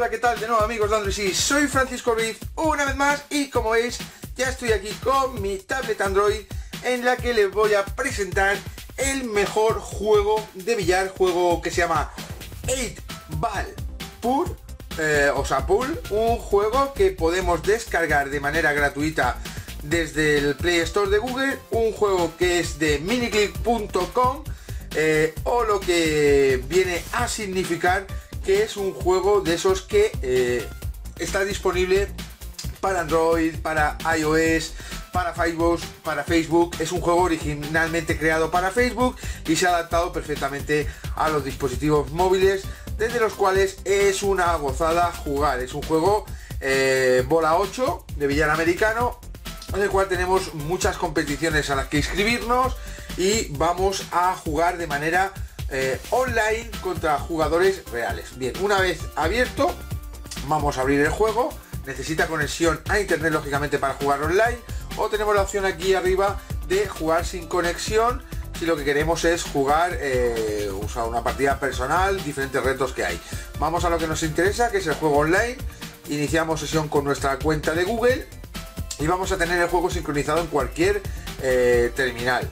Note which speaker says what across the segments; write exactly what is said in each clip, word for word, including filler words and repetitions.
Speaker 1: Hola, ¿qué tal? De nuevo, amigos de Android, sí, soy Francisco Ruiz una vez más y como veis ya estoy aquí con mi tablet Android en la que les voy a presentar el mejor juego de billar, juego que se llama eight ball Pool, eh, o sea, Pool, un juego que podemos descargar de manera gratuita desde el Play Store de Google, un juego que es de miniclick punto com, eh, o lo que viene a significar que es un juego de esos que eh, está disponible para Android, para iOS, para Facebook, para Facebook. Es un juego originalmente creado para Facebook y se ha adaptado perfectamente a los dispositivos móviles, desde los cuales es una gozada jugar. Es un juego eh, bola ocho de billar americano, en el cual tenemos muchas competiciones a las que inscribirnos y vamos a jugar de manera Eh, online contra jugadores reales. Bien, una vez abierto, vamos a abrir el juego. Necesita conexión a internet, lógicamente, para jugar online, o tenemos la opción aquí arriba de jugar sin conexión si lo que queremos es jugar eh, usar una partida personal, diferentes retos que hay. Vamos a lo que nos interesa, que es el juego online. Iniciamos sesión con nuestra cuenta de Google y vamos a tener el juego sincronizado en cualquier eh, terminal,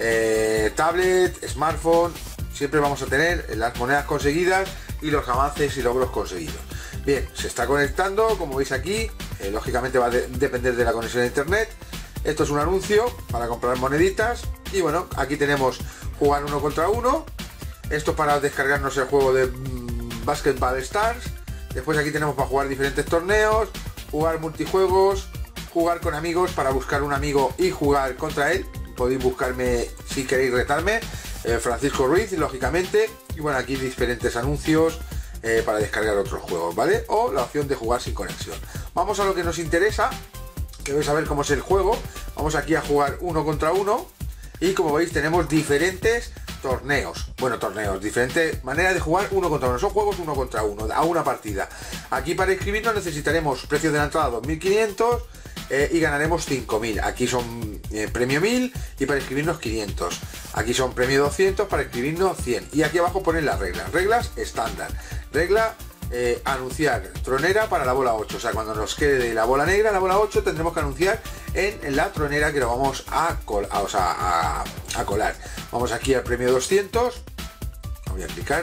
Speaker 1: eh, tablet, smartphone. Siempre vamos a tener las monedas conseguidas y los avances y logros conseguidos. Bien, se está conectando, como veis aquí, eh, lógicamente va a de depender de la conexión a internet. Esto es un anuncio para comprar moneditas y bueno, aquí tenemos jugar uno contra uno. Esto para descargarnos el juego de mmm, Basketball Stars. Después aquí tenemos para jugar diferentes torneos, jugar multijuegos, jugar con amigos para buscar un amigo y jugar contra él. Podéis buscarme si queréis retarme. Eh, Francisco Ruiz, lógicamente, y bueno, aquí diferentes anuncios eh, para descargar otros juegos, ¿vale? O la opción de jugar sin conexión. Vamos a lo que nos interesa, que vais a ver cómo es el juego. Vamos aquí a jugar uno contra uno y como veis tenemos diferentes torneos, bueno, torneos, diferentes maneras de jugar uno contra uno. Son juegos uno contra uno, a una partida. Aquí para inscribirnos necesitaremos precio de la entrada dos mil quinientos eh, y ganaremos cinco mil. Aquí son eh, premio mil y para inscribirnos quinientos. Aquí son premio doscientos, para escribirnos cien. Y aquí abajo ponen las reglas. Reglas estándar. Regla eh, anunciar tronera para la bola ocho. O sea, cuando nos quede de la bola negra, la bola ocho, tendremos que anunciar en, en la tronera que lo vamos a, col a, o sea, a, a colar. Vamos aquí al premio doscientos. Voy a clicar.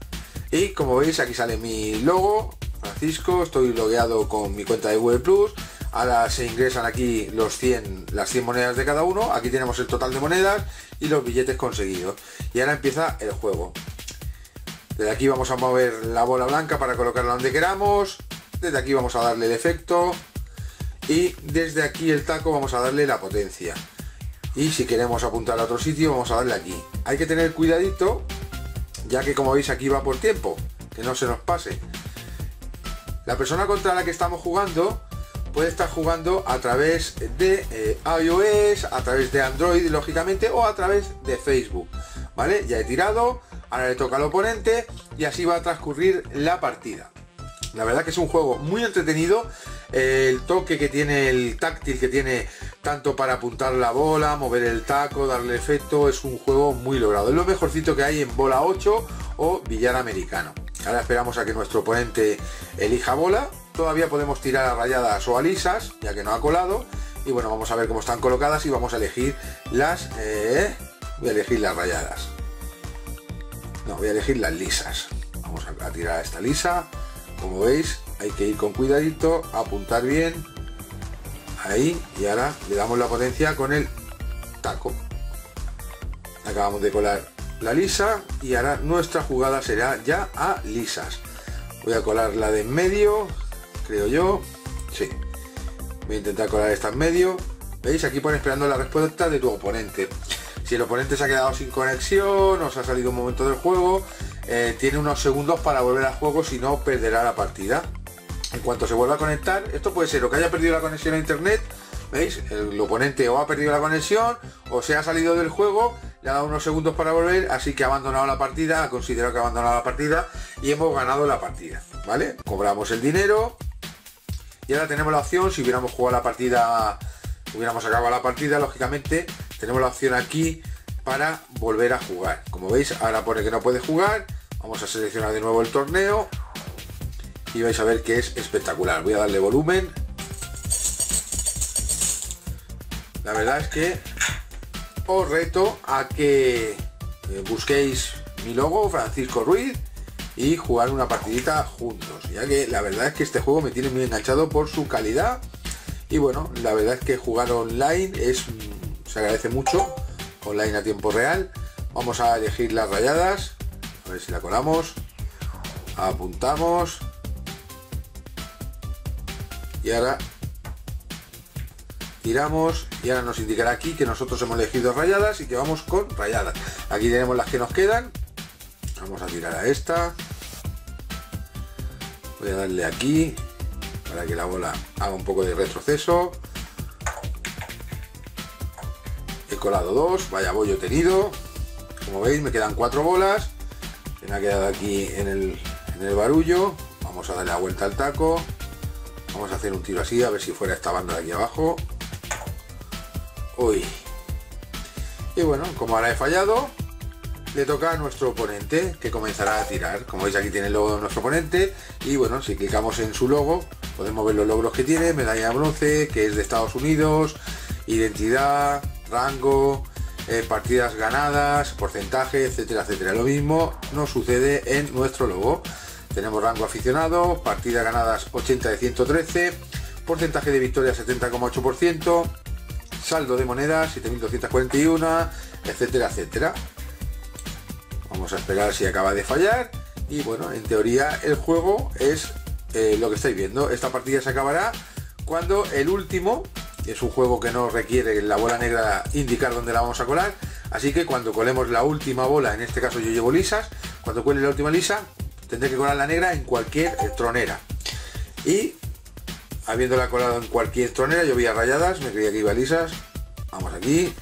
Speaker 1: Y como veis, aquí sale mi logo. Francisco, estoy logueado con mi cuenta de Google Plus. Ahora se ingresan aquí los cien, las cien monedas de cada uno. Aquí tenemos el total de monedas y los billetes conseguidos. Y ahora empieza el juego. Desde aquí vamos a mover la bola blanca para colocarla donde queramos. Desde aquí vamos a darle el efecto. Y desde aquí el taco vamos a darle la potencia. Y si queremos apuntar a otro sitio, vamos a darle aquí. Hay que tener cuidadito, ya que como veis aquí va por tiempo, que no se nos pase. La persona contra la que estamos jugando puede estar jugando a través de eh, iOS, a través de Android, lógicamente, o a través de Facebook, ¿vale? Ya he tirado, ahora le toca al oponente y así va a transcurrir la partida. La verdad que es un juego muy entretenido. Eh, el toque que tiene, el táctil que tiene, tanto para apuntar la bola, mover el taco, darle efecto, es un juego muy logrado. Es lo mejorcito que hay en bola ocho o billar americano. Ahora esperamos a que nuestro oponente elija bola. Todavía podemos tirar a rayadas o a lisas, ya que no ha colado. Y bueno, vamos a ver cómo están colocadas y vamos a elegir las... Eh, voy a elegir las rayadas. No, voy a elegir las lisas. Vamos a, a tirar a esta lisa. Como veis, hay que ir con cuidadito, apuntar bien. Ahí, y ahora le damos la potencia con el taco. Acabamos de colar la lisa y ahora nuestra jugada será ya a lisas. Voy a colar la de en medio, creo yo. Sí, voy a intentar colar esta en medio. ¿Veis? Aquí pone esperando la respuesta de tu oponente. Si el oponente se ha quedado sin conexión o se ha salido un momento del juego, eh, tiene unos segundos para volver al juego, si no perderá la partida. En cuanto se vuelva a conectar, esto puede ser o que haya perdido la conexión a internet, ¿veis? El oponente o ha perdido la conexión o se ha salido del juego, le ha dado unos segundos para volver, así que ha abandonado la partida, ha considerado que ha abandonado la partida y hemos ganado la partida, ¿vale? Cobramos el dinero y ahora tenemos la opción, si hubiéramos jugado la partida, hubiéramos acabado la partida, lógicamente, tenemos la opción aquí para volver a jugar. Como veis, ahora pone que no puede jugar. Vamos a seleccionar de nuevo el torneo y vais a ver que es espectacular. Voy a darle volumen. La verdad es que os reto a que busquéis mi logo, Francisco Ruiz, y jugar una partidita juntos, ya que la verdad es que este juego me tiene muy enganchado por su calidad. Y bueno, la verdad es que jugar online es se agradece mucho, online a tiempo real. Vamos a elegir las rayadas, a ver si la colamos, apuntamos y ahora tiramos y ahora nos indicará aquí que nosotros hemos elegido rayadas y que vamos con rayadas. Aquí tenemos las que nos quedan. Vamos a tirar a esta. Voy a darle aquí para que la bola haga un poco de retroceso. He colado dos, vaya bollo tenido. Como veis me quedan cuatro bolas. Se me ha quedado aquí en el, en el barullo. Vamos a darle la vuelta al taco. Vamos a hacer un tiro así, a ver si fuera esta banda de aquí abajo. Uy. Y bueno, como ahora he fallado, le toca a nuestro oponente, que comenzará a tirar. Como veis, aquí tiene el logo de nuestro oponente. Y bueno, si clicamos en su logo, podemos ver los logros que tiene. Medalla de bronce, que es de Estados Unidos. Identidad, rango, eh, partidas ganadas, porcentaje, etcétera, etcétera. Lo mismo nos sucede en nuestro logo. Tenemos rango aficionado, partidas ganadas ochenta de ciento trece, porcentaje de victoria setenta coma ocho por ciento, saldo de monedas siete mil doscientos cuarenta y uno, etcétera, etcétera. Vamos a esperar si acaba de fallar. Y bueno, en teoría el juego es eh, lo que estáis viendo. Esta partida se acabará cuando el último, es un juego que no requiere la bola negra indicar dónde la vamos a colar, así que cuando colemos la última bola, en este caso yo llevo lisas, cuando cuele la última lisa tendré que colar la negra en cualquier tronera. Y habiéndola colado en cualquier tronera, yo voy a rayadas, me creía que iba lisas. Vamos aquí.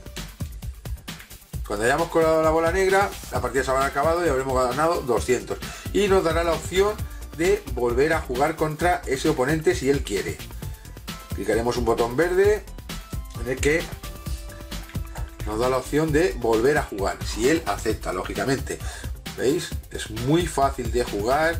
Speaker 1: Cuando hayamos colado la bola negra, la partida se habrá acabado y habremos ganado doscientos. Y nos dará la opción de volver a jugar contra ese oponente si él quiere. Clicaremos un botón verde en el que nos da la opción de volver a jugar, si él acepta, lógicamente. ¿Veis? Es muy fácil de jugar.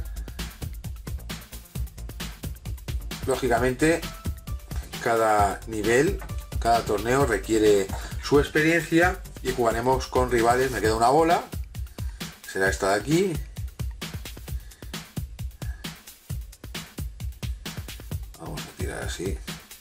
Speaker 1: Lógicamente, cada nivel, cada torneo requiere su experiencia y jugaremos con rivales. Me queda una bola, será esta de aquí. Vamos a tirar así.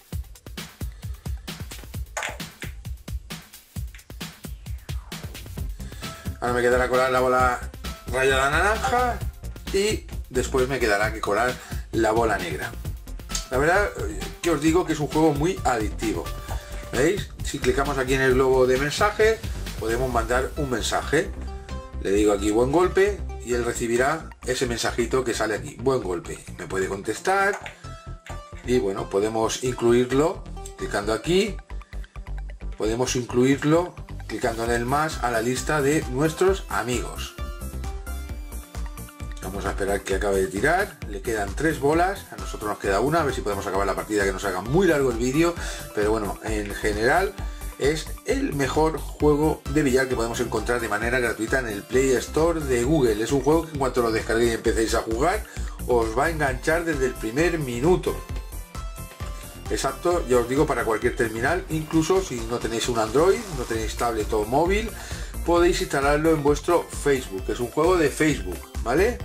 Speaker 1: Ahora me quedará colar la bola rayada naranja y después me quedará que colar la bola negra. La verdad que os digo que es un juego muy adictivo. ¿Veis? Si clicamos aquí en el globo de mensaje, podemos mandar un mensaje. Le digo aquí buen golpe y él recibirá ese mensajito que sale aquí, buen golpe. Me puede contestar y bueno, podemos incluirlo clicando aquí. Podemos incluirlo clicando en el más a la lista de nuestros amigos. Vamos a esperar que acabe de tirar. Le quedan tres bolas, a nosotros nos queda una, a ver si podemos acabar la partida, que nos haga muy largo el vídeo. Pero bueno, en general es el mejor juego de billar que podemos encontrar de manera gratuita en el Play Store de Google. Es un juego que en cuanto lo descarguéis y empecéis a jugar, os va a enganchar desde el primer minuto. Exacto, ya os digo, para cualquier terminal, incluso si no tenéis un Android, no tenéis tablet o móvil, podéis instalarlo en vuestro Facebook. Es un juego de Facebook, ¿vale?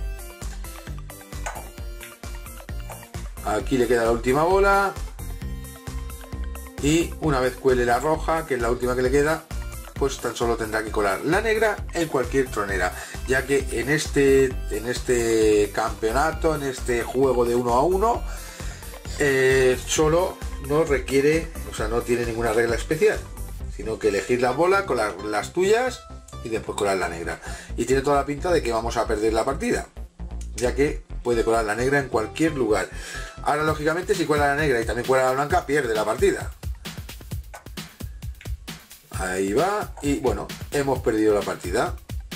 Speaker 1: Aquí le queda la última bola y una vez cuele la roja, que es la última que le queda, pues tan solo tendrá que colar la negra en cualquier tronera, ya que en este, en este campeonato, en este juego de uno a uno, Eh, solo no requiere, o sea, no tiene ninguna regla especial, sino que elegir la bola, colar las tuyas y después colar la negra. Y tiene toda la pinta de que vamos a perder la partida, ya que puede colar la negra en cualquier lugar. Ahora, lógicamente, si cuela la negra y también cuela la blanca, pierde la partida. Ahí va, y bueno, hemos perdido la partida.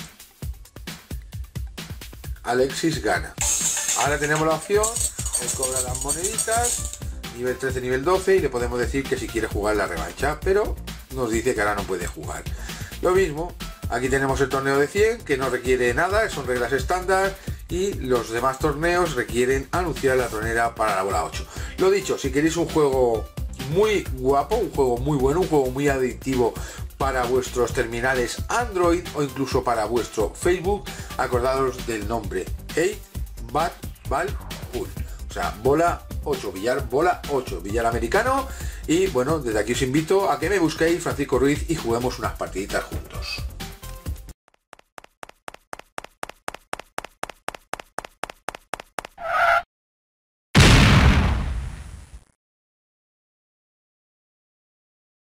Speaker 1: Alexis gana. Ahora tenemos la opción, él cobra las moneditas, nivel trece, nivel doce, y le podemos decir que si quiere jugar la revancha, pero nos dice que ahora no puede jugar. Lo mismo, aquí tenemos el torneo de cien, que no requiere nada, son reglas estándar, y los demás torneos requieren anunciar la tronera para la bola ocho. Lo dicho, si queréis un juego muy guapo, un juego muy bueno, un juego muy adictivo para vuestros terminales Android o incluso para vuestro Facebook, acordaros del nombre eight bat ball pool, o sea, bola ocho, billar bola ocho, billar americano. Y bueno, desde aquí os invito a que me busquéis Francisco Ruiz y juguemos unas partiditas juntos.